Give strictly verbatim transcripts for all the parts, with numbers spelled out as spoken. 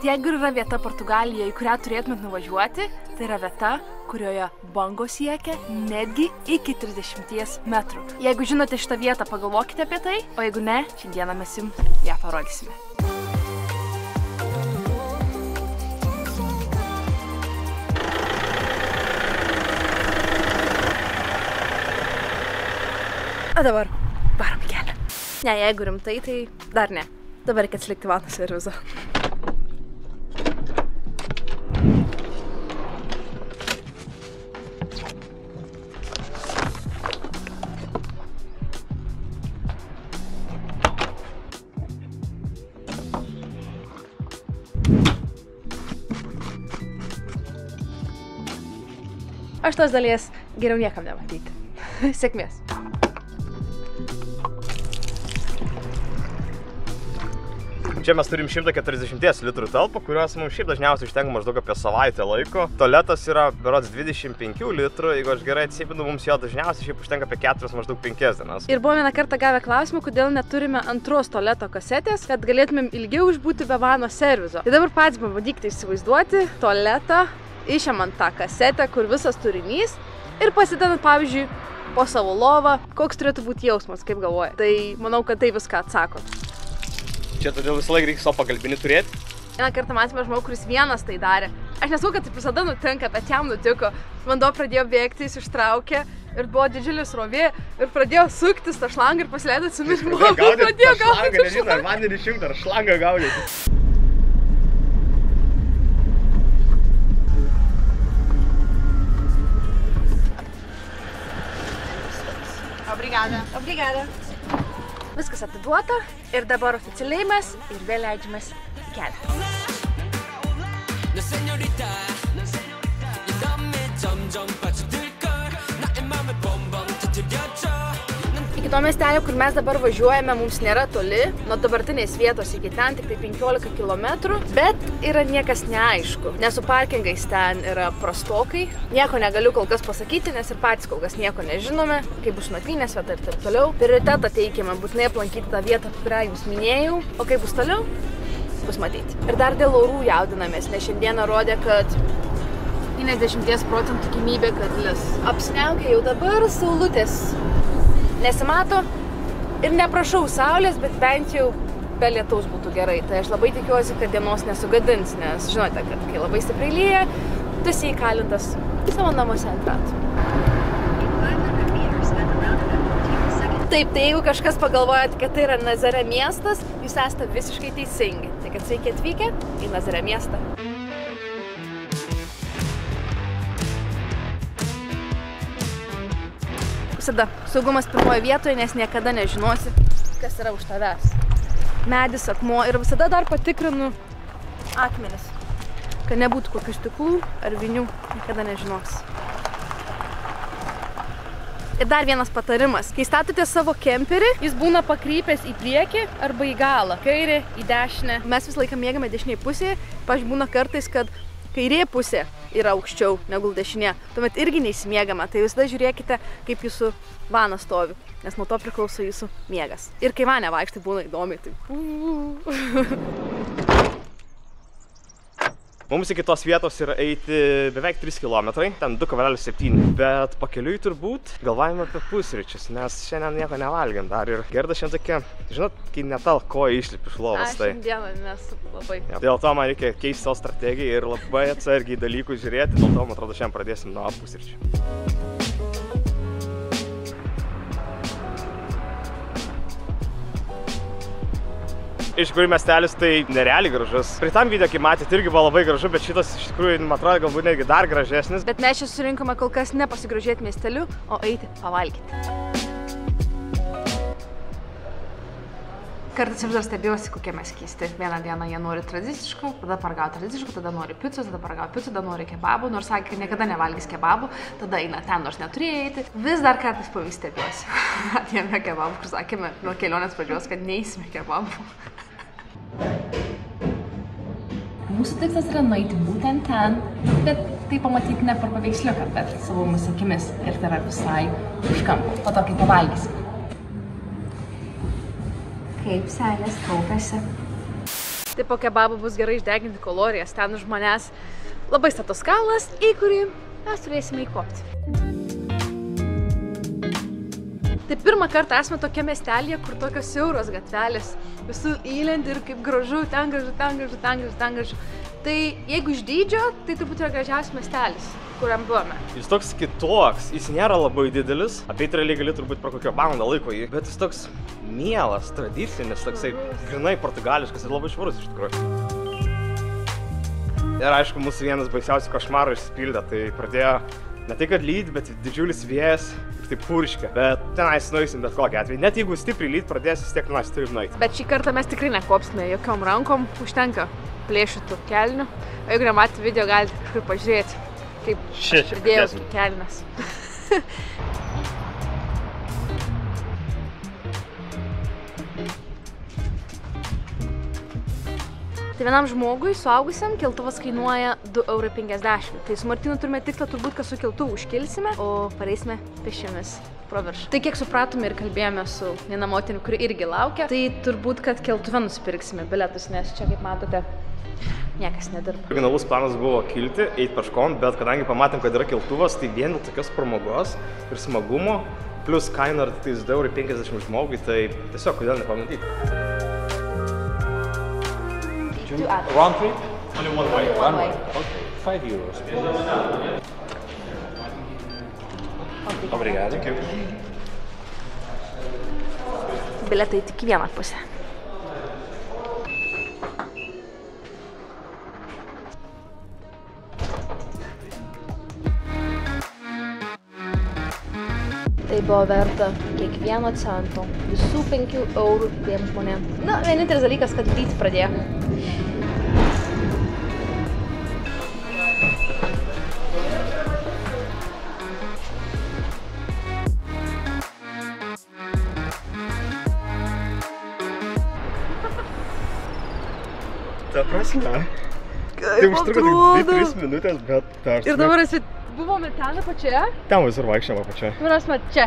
jeigu yra vieta Portugalijoje, į kurią turėtumėt nuvažiuoti, tai yra vieta, kurioje bangos siekia netgi iki trisdešimties metrų. Jeigu žinote šitą vietą, pagalvokite apie tai, o jeigu ne, šiandieną mes jums ją parodysime. O dabar varom į kelią. Ne, jeigu rimtai, tai dar ne. Dabar reikia atsilikti vantų servizo. Aš tos dalies geriau niekam nematyti. Sėkmės. Čia mes turim šimtą keturiasdešimt litrų talpą, kurios mums šiaip dažniausiai užtenka maždaug apie savaitę laiko. Tualetas yra berods dvidešimt penkių litrų, jeigu aš gerai atsipinu, mums jo dažniausiai šiaip užtenka apie keturias maždaug penkias dienas. Ir buvo vieną kartą gavę klausimą, kodėl neturime antros tualeto kasetės, kad galėtumėm ilgiau išbūti be vano servizo. Tai dabar patys pabandykite įsivaizduoti tualetą, išėmant tą kasetę, kur visas turinys ir pasidedant, pavyzdžiui, po savo lovą, koks turėtų būti jausmas, kaip galvoja. Tai manau, kad tai viską atsako. Čia todėl visą laiką reikia savo pagalbinį turėti. Vieną kartą matėme žmogų, kuris vienas tai darė. Aš nesau, kad taip visada nutinka, bet jam nutiko. Vanduo pradėjo bėgti, jis ištraukė ir buvo didžiulis rovė ir pradėjo suktis tą šlangą ir pasileido atsimirimo. Pradėjo gaudyti šlangą, nežinau, ar vandenį išjungti, ar šlangą gaudyti. Obrigada. Obrigada. Viskas atiduota ir dabar oficialiai mes ir vėl leidžiamės į kelią. Iki to miestelio, kur mes dabar važiuojame, mums nėra toli, nuo dabartinės vietos iki ten tik tai penkiolika kilometrų, bet yra niekas neaišku, nes su parkingais ten yra prastokai. Nieko negaliu kol kas pasakyti, nes ir patys kol kas nieko nežinome, kaip bus nakvynės vieta ir taip toliau. Prioritetą teikiame būtinai aplankyti tą vietą, kurią jums minėjau, o kaip bus toliau, bus matyti. Ir dar dėl orų jaudinamės, nes šiandieną rodė, kad devyniasdešimt procentų tikimybė, kad lis. Apsniaugia jau dabar, saulutės nesimato ir neprašau saulės, bet bent jau be lietaus būtų gerai. Tai aš labai tikiuosi, kad dienos nesugadins, nes žinote, kad kai labai stipriai lyja, tu esi įkalintas savo namuose ant ratų. Taip, tai jeigu kažkas pagalvojat, kad tai yra Nazare miestas, jūs esate visiškai teisingi. Tai kad sveiki atvykę į Nazare miestą. Visada saugumas pirmoje vietoje, nes niekada nežinosi, kas yra už tavęs. Medis, akmuo ir visada dar patikrinu akmenis, kad nebūtų kokių stiklų ar vinių, niekada nežinosi. Ir dar vienas patarimas. Kai statote savo kemperį, jis būna pakrypęs į priekį arba į galą, kairė, į dešinę. Mes visą laiką mėgame dešiniai pusėje, pavyzdžiui, būna kartais, kad kairė pusė yra aukščiau negu dešinė, tuomet irgi neįsimiegame, tai visada žiūrėkite, kaip jūsų vanas stovi, nes nuo to priklauso jūsų miegas. Ir kai vane vaikštai, būna įdomiai, tai... Mums iki tos vietos yra eiti beveik trys kilometrai, ten du kablelis septyni, bet pakeliui turbūt galvojame apie pusryčius, nes šiandien nieko nevalgėm dar ir Gerda šiandien tokia, žinot, kai netal koja išlipi iš lovos. Aš šiandieną nesu labai. Ja, dėl to man reikia keisti savo strategiją ir labai atsargiai dalykus žiūrėti, dėl to, man atrodo, šiandien pradėsim nuo pusryčių. Iš tikrųjų miestelis tai nerealiai gražus. Prie tam video, kai matėte, irgi buvo labai gražu, bet šitas iš tikrųjų, man atrodo, galbūt netgi dar gražesnis. Bet mes čia surinkome kol kas ne pasigrožėti miesteliu, o eiti pavalgyti. Kartais aš dar stebėjausi, kokie mes keisti. Vieną dieną jie nori tradiciško, tada paragauja tradiciško, tada nori picos, tada paragauja picų, tada nori kebabų, nors sakė, kad niekada nevalgys kebabų, tada eina ten, nors neturėjo eiti. Vis dar kartais po vis stebėjausi. Atėjome kebabų, kur sakėme nuo kelionės pradžios, kad neįsime kebabų. Mūsų tikslas yra nueiti būtent ten, bet tai pamatyti ne per paveiksliuką, bet savo mūsų akimis. Ir tai yra visai už kampo, po to, kai pavalgysim. Kaip seilės kaupiasi. Tai po kebabų bus gerai išdeginti kalorijas. Ten už manęs labai status kalnas, į kurį mes turėsime įkopti. Tai pirmą kartą esame tokia miestelėje, kur tokios siauros gatvelės. Visų įlendi ir kaip gražu, ten gražu, ten gražu, ten gražu, ten gražu. Tai jeigu iš dydžio, tai turbūt yra gražiausias miestelis, kuriam buvome. Jis toks kitoks, jis nėra labai didelis. Apeit realiai gali turbūt per kokią valandą laiko jį. Bet jis toks mielas, tradicinis, toksai grinai portugališkas ir labai švarus iš tikrųjų. Ir aišku, mūsų vienas baisiausių košmarų išsipildė, tai pradėjo ne tai kad lyt, bet didžiulis vėjas ir taip purškia. Bet tenais nueisim bet kokią atveju. Net jeigu stipriai lyt pradės, vis tiek tenais turim nueiti. Bet šį kartą mes tikrai nekopsime jokiom rankom, užtenka plėšytų kelnių. O jeigu nematė video, galite kažkur pažiūrėti, kaip aš pridėjau kelnes. Tai vienam žmogui, suaugusiam, keltuvas kainuoja du eurai penkiasdešimt. Tai su Martinu turime tikslą turbūt, kad su keltuvu užkilsime, o pareisime pėsčiomis pro viršų. Tai kiek supratome ir kalbėjome su viena moterimi, kuri irgi laukia, tai turbūt, kad keltuve nusipirksime bilietus, nes čia, kaip matote, niekas nedirba. Originalus planas buvo kilti, eiti peškom, bet kadangi pamatėm, kad yra keltuvas, tai vien dėl tokios pramogos ir smagumo, plus kaina yra tik du eurai penkiasdešimt žmogui, tai tiesiog kodėl nepabandyti. Round trip? Only one way. One way. Okay. Five euros. Obrigado. Bilietai tik į vieną pusę. Tai buvo verta kiekvieno cento, visų penkių eurų dviem žmonėm. Na, vienintelis dalykas, kad lyti pradėjo. Ta prasme. Tai užtruko tik dvi tris minutės, bet tarsi. Ir dabar esi... Buvome ten apačioje? Ten visur vaikščiam apačioje. Dabar esame čia.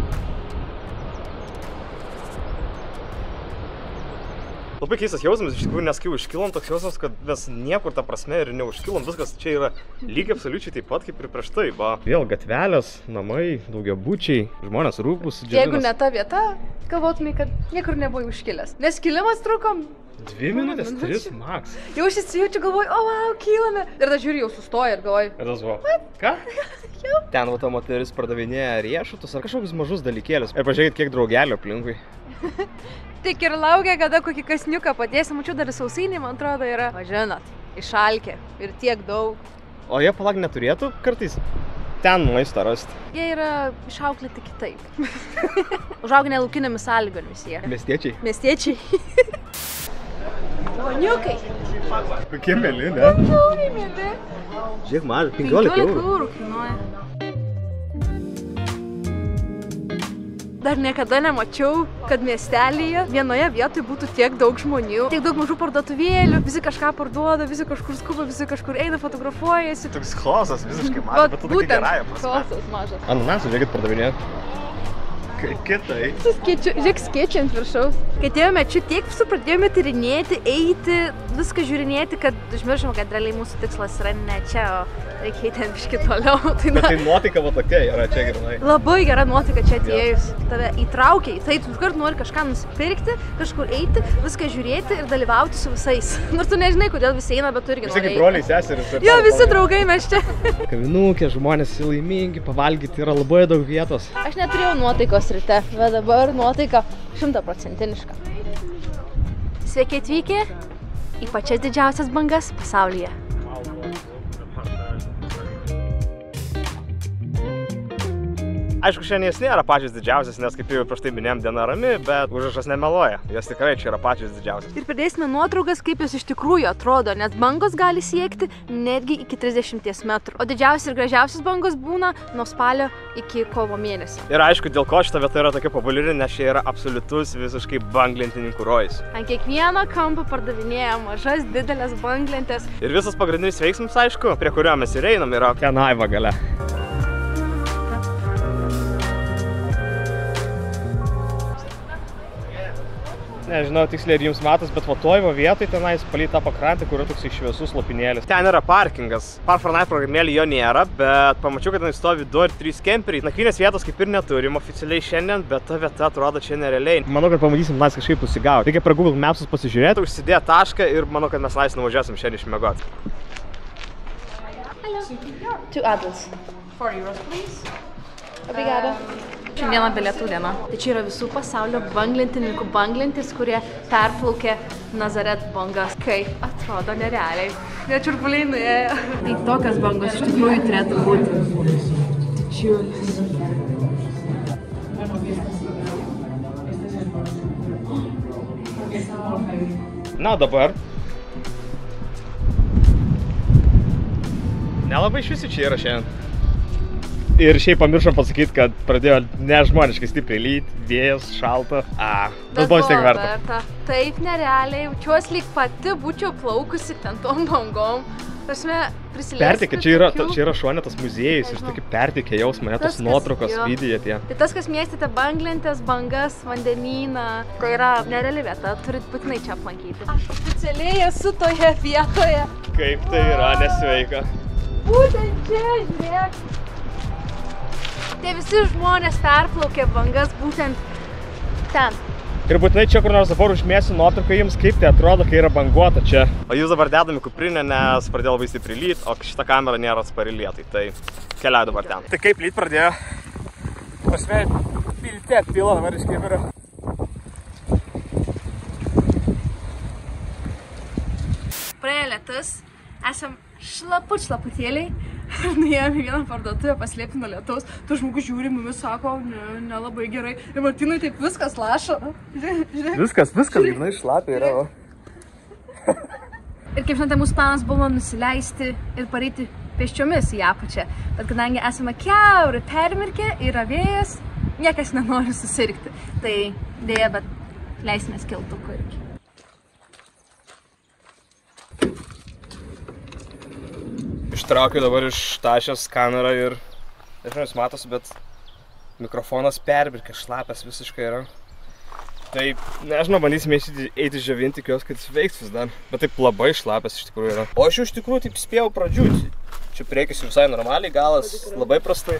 Labai keistas jausmas, iš tikrųjų, nes kai užkilom, toks jausmas, kad mes niekur ta prasme ir neužkilom, viskas čia yra lygiai absoliučiai taip pat kaip ir prieš tai. Va. Vėl gatvelės, namai, daugiabučiai, žmonės rūbus, džiavinas. Jeigu ne ta vieta, galvotumai, kad niekur nebuvai užkilęs. Nes kilimas trukom Dvi minutės, tris max. Jau aš įsijaučiu, galvoju, o, wow, kylame. Ir tada žiūri, jau sustoja ir galvoju. Ir tas buvo. Ką? Jau. Ten va ta moteris pardavinėja riešutus ar kažkokius mažus dalykėlius. Ir pažiūrėkit, kiek draugelių aplinkui. Tik ir laukia, kada kokį kasniuką padėsim. Mačiau, dar sausainiai, man atrodo, yra. Va, žinot, išalkę ir tiek daug. O jie palag neturėtų kartais ten maistą rasti. Jie yra išauklėti kitaip. Užauginę laukinėmis sąlygomis jie. Miestiečiai. Miestiečiai. Vaniukai. Kokie mėly, ne? Žiauriai mėly. Žiūrėk, mažai, penkiolika eurų. penkiolika eurų kainuoja. Dar niekada nemačiau, kad miestelyje vienoje vietoje būtų tiek daug žmonių, tiek daug mažų parduotuvėlių, visi kažką parduoda, visi kažkur skuba, visi kažkur eina, fotografuojasi. Toks chaosas visiškai mažas, bet tu tokia gerąja prasme. Chaosas mažas. Ananasų, žiūrėkit, pardavinėt. Kitai. Žiūrėk, skėčiai ant viršaus. Kai atėjome čia tiek visų pradėjome tyrinėti, eiti, viską žiūrinėti, kad užmiršom, kad realiai mūsų tikslas yra ne čia, o reikia eiti ant biškį toliau. Tai, bet tai nuotaika va tokia yra čia grinai. Labai gera nuotaika čia atėjus. Tave įtraukia į tai, tu kart nori kažką nusipirkti, kažkur eiti, viską žiūrėti ir dalyvauti su visais. Nors tu nežinai, kodėl visi eina, bet tu irgi nori eiti. Visi kaip broliai, seserys. Jo, visi draugai mes čia. Kavinukė, žmonės laimingi, pavalgyti yra labai daug vietos. Aš neturėjau nuotaikos ryte, bet dabar nuotaika šimtaprocentiniška. Sveiki atvykę į pačias didžiausias bangas pasaulyje. Aišku, šiandien jis nėra pačios didžiausias, nes kaip jau prieš tai minėjom, diena rami, bet užrašas nemeluoja. Jos tikrai čia yra pačios didžiausias. Ir pridėsime nuotraukas, kaip jos iš tikrųjų atrodo, nes bangos gali siekti netgi iki trisdešimties metrų. O didžiausias ir gražiausias bangos būna nuo spalio iki kovo mėnesio. Ir aišku, dėl ko šita vieta yra tokia populiari, nes čia yra absoliutus visiškai banglentininkų rojus. Ant kiekvieno kampo pardavinėja mažas, didelės banglentės. Ir visas pagrindinis veiksmas, aišku, prie kurio mes ir einam, yra tenai va gale. Nežinau tiksliai, ar jums matas, bet va toj va vietoj tenais palei tą pakrantę, kur yra toks šviesus lopinėlis. Ten yra parkingas. Park for Night programėlį jo nėra, bet pamačiau, kad ten stovi du ir trys kemperiai. Nakvynės vietos kaip ir neturim oficialiai šiandien, bet ta vieta atrodo čia nerealiai. Manau, kad pamatysim nais kažkaip nusigauti. Reikia per Google Mapsus pasižiūrėti, užsidėti tašką ir manau, kad mes nais nuvažiuosim šiandien išmiegoti. Two adults. Four euros, please. Obrigada. Šiandieną bilietų diena. Tai čia yra visų pasaulio banglentininkų banglentis, kurie perplaukė Nazaret bangas. Kaip atrodo nerealiai. Net čiurpuliai nuėjo. Tai tokios bangos iš tikrųjų turėtų būti. Didžiulis. Na, dabar. Nelabai iš visi čia yra šiandien. Ir šiaip pamiršom pasakyti, kad pradėjo nežmoniškai stipriai lyt, vėjas, šalta. A, bet buvo tiek verta. Taip nerealiai, jaučiuosi lyg pati būčiau plaukusi ten tom bangom. Prasme, prisilėsti. Pertikė, čia yra, čia yra šonetas muziejus ir tokį pertikė jausmą, net tos nuotraukos, video tie. Tai tas, kas mėgstate banglentės, bangas, vandenyną, tai yra nereali vieta, turit būtinai čia aplankyti. Aš oficialiai esu toje vietoje. Kaip tai yra nesveika. Būtent čia, žiūrėk. Tie visi žmonės perplaukė bangas būtent ten. Ir būtinai čia kur nors dabar užmėsiu nuotrauką jums, kaip tai atrodo, kai yra banguota čia. O jūs dabar dedami kuprinę, nes pradėjo labai stipriai lyt, o šita kamera nėra atspari lietai, tai keliauju dabar ten. Tai kaip lyt pradėjo? Prasme, pilte atpilo dabar iš kibiro. Praėjo lietus, esam šlaput šlaputėliai. Nuėjome į vieną parduotuvę, paslėpti nuo lietaus. Tu žmogus žiūri, mumis sako, ne, nelabai gerai. Ir Martynui taip viskas lašo. Viskas, viskas, žinai, šlapia yra. Ir kaip žinote, mūsų planas buvo nusileisti ir pareiti pėsčiomis į apačią. Bet kadangi esame kiauri permirkę, yra vėjas, niekas nenori susirgti. Tai dėja, bet leisimės keltuku irgi. Ištraukiu dabar iš tašės kamerą ir, nežinau, jūs matosi, bet mikrofonas perbirkė, šlapias visiškai yra. Tai, nežinau, bandysime eiti žavinti, tikiuosi, kad jis veiks vis dar. Bet taip labai šlapias iš tikrųjų yra. O aš jau iš tikrųjų taip spėjau pradžiūti. Čia priekis visai normaliai, galas labai prastai.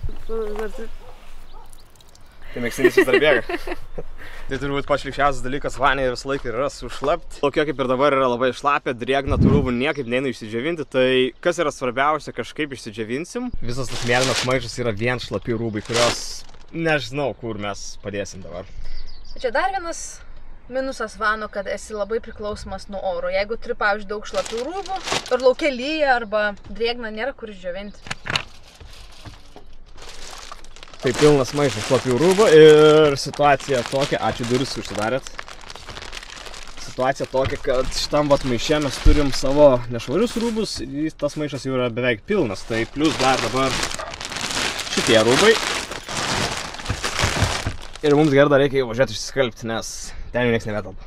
Tai mėgstinis vis dar bėga. Tai turbūt pats šlikščiausias dalykas vanėje visą laiką yra sušlapti. Tokia kaip ir dabar yra labai šlapia, drėgna, tų rūbų niekaip neina išsidžiovinti. Tai kas yra svarbiausia, kažkaip išsidžiovinsim. Visas tas mėlynas maišas yra vien šlapi rūbai, kurios nežinau, kur mes padėsim dabar. Čia dar vienas minusas vano, kad esi labai priklausomas nuo oro. Jeigu turi, pavyzdžiui, daug šlapių rūbų, ir lauke lyja arba drėgna, nėra kur išdžiovinti. Tai pilnas maišas šlapių rūbų ir situacija tokia, ačiū duris užsidarėt. Situacija tokia, kad šitam vat maiše mes turim savo nešvarius rūbus ir tas maišas jau yra beveik pilnas. Tai plius dar dabar šitie rūbai. Ir mums gerai dar reikia važiuoti išsiskalbti, nes ten jau nieks nebetelpa.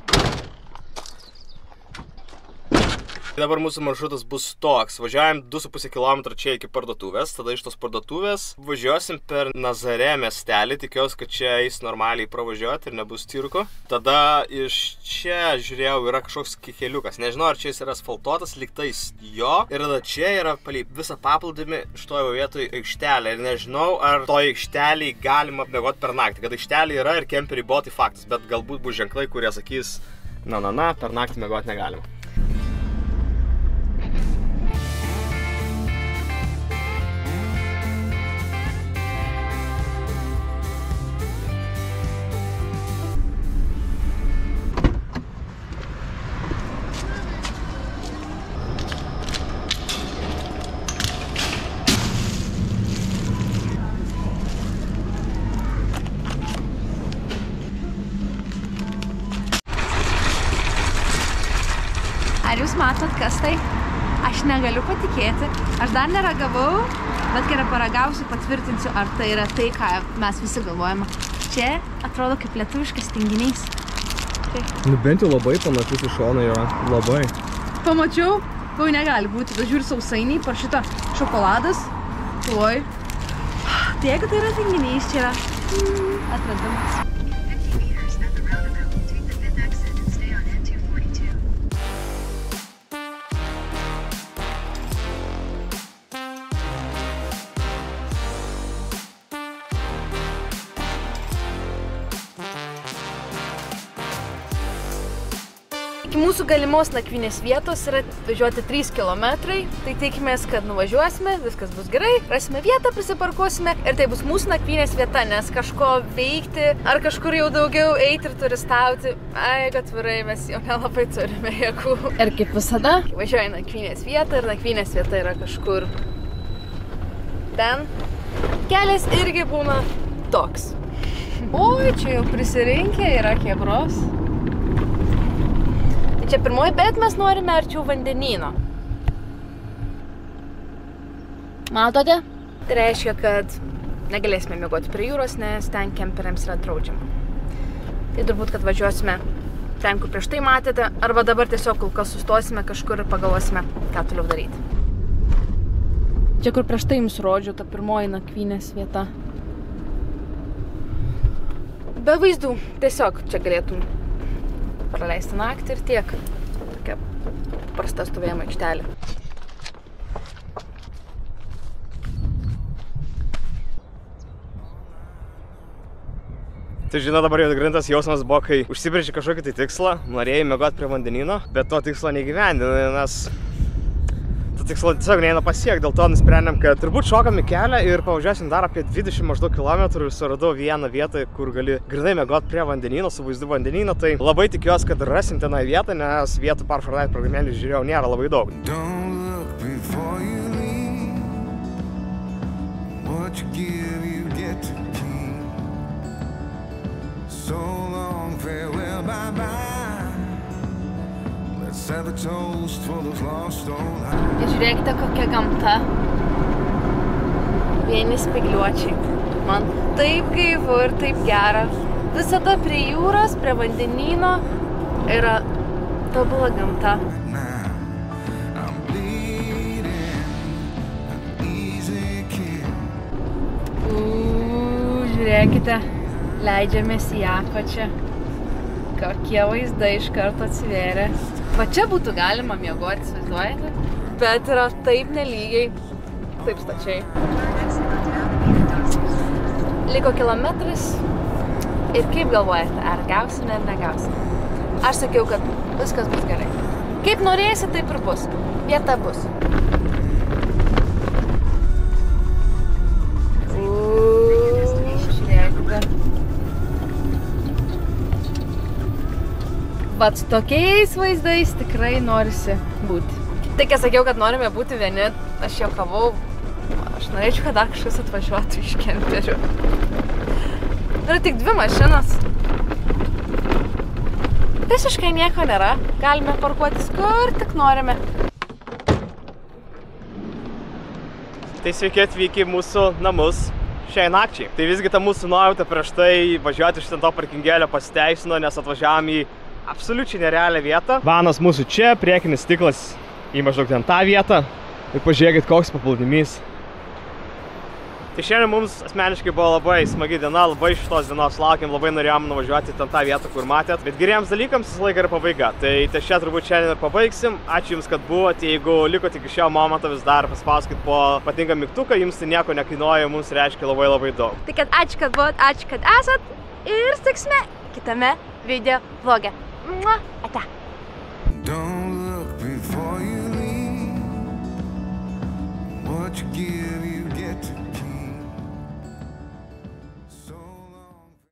Dabar mūsų maršrutas bus toks. Važiuojam du su puse kilometro čia iki parduotuvės. Tada iš tos parduotuvės važiuosim per Nazare miestelį. Tikiuosi, kad čia eis normaliai pravažiuoti ir nebus cirko. Tada iš čia, žiūrėjau, yra kažkoks keliukas. Nežinau, ar čia jis yra asfaltuotas, lygtais jo. Ir tada čia yra palei visą paplūdimį šitoje vietoje aikštelė. Ir nežinau, ar toje aikštelėje galima miegoti per naktį. Kad aikštelė yra ir kemperiai buvo, tai faktas. Bet galbūt bus ženklai, kurie sakys, na, na, na, per naktį miegoti negalima. Ar jūs matot, kas tai? Aš negaliu patikėti. Aš dar neragavau, bet kai paragausiu, patvirtinsiu, ar tai yra tai, ką mes visi galvojame. Čia atrodo kaip lietuviškas tinginys. Nu bent jau labai panašus iš šono yra. Labai. Pamačiau, jau negali būti. Bet žiūri sausainiai, par šitą šokoladas. Oi. Tai jeigu tai yra tinginys, čia yra mm, atradimas. Iki mūsų galimos nakvynės vietos yra važiuoti trys kilometrai, tai tikimės, kad nuvažiuosime, viskas bus gerai, rasime vietą, prisiparkuosime ir tai bus mūsų nakvynės vieta, nes kažko veikti ar kažkur jau daugiau eiti ir turistauti, ai, atvirai, mes jau nelabai turime jėgų. Ir kaip visada, važiuoju į nakvynės vietą ir nakvynės vieta yra kažkur ten. Kelias irgi būna toks. Oi, čia jau prisirinkę yra kebros. Tai čia pirmoji, bet mes norime arčiau vandenyno. Matote? Tai reiškia, kad negalėsime miegoti prie jūros, nes ten kemperiams yra draudžiama. Tai turbūt, kad važiuosime ten, kur prieš tai matėte, arba dabar tiesiog kol kas sustosime kažkur ir pagalvosime, ką toliau daryti. Čia, kur prieš tai jums rodžiau, ta pirmoji nakvynės vieta. Be vaizdų, tiesiog čia galėtum praleisti naktį ir tiek. Tokia prasta stovėjimo aikštelė. Tai žinau, dabar jau grintas jausmas buvo, kai užsibrėži kažkokį tai tikslą, norėjai miegoti prie vandenyno, bet to tikslo neįgyvendinai, nes to tikslo tiesiog neina pasiekti, dėl to nusprendėm, kad turbūt šokam į kelią ir pavažiuosim dar apie dvidešimt maždaug kilometrų ir suradau vieną vietą, kur gali grinai miegoti prie vandenyno, su vaizdu vandenyno, tai labai tikiuosi, kad rasim tenai vietą, nes vietų Park for Night programėlį žiūrėjau, nėra labai daug. Ir žiūrėkite, kokia gamta. Vieni spygliuočiai. Man taip gaivu ir taip gera. Visada prie jūros, prie vandenyno yra tobula gamta. Uuu, žiūrėkite, leidžiamės į apačią. Kokie vaizdai iš karto atsivėrė. Va čia būtų galima miegoti, įsivaizduojate, bet yra taip nelygiai, taip stačiai. Liko kilometras ir kaip galvojate, ar gausime ar negausime? Aš sakiau, kad viskas bus gerai. Kaip norėsi, taip ir bus. Vieta bus. Vat tokiais vaizdais tikrai norisi būti. Tai, kai sakiau, kad norime būti vieni, aš juokavau, aš norėčiau, kad dar kažkas atvažiuotų iš kemperių. Yra tik dvi mašinas. Visiškai nieko nėra. Galime parkuotis kur tik norime. Tai sveiki atvykę į mūsų namus šiai nakčiai. Tai visgi ta mūsų nuojauta prieš tai važiuoti iš ten to parkingėlio pasiteisino, nes atvažiavom į absoliučiai nerealią vietą. Vanas mūsų čia, priekinis stiklas į maždaug ten tą vietą. Ir pažiūrėkit, koks paplūdimys. Tai šiandien mums asmeniškai buvo labai smagi diena, labai šitos dienos laukėm, labai norėjom nuvažiuoti ten tą vietą, kur matėt. Bet geriems dalykams visą laiką yra pabaiga. Tai tai čia turbūt šiandien ir pabaigsim. Ačiū Jums, kad buvote. Jeigu likote iki šio momento, vis dar paspauskit po patinka mygtuką, Jums tai nieko nekainuoja, mums reiškia labai labai daug. Tai kad ačiū, kad buvot, ačiū, kad esat ir sutiksime kitame video vloge. Mua, ate. Don't look before you leave. What you give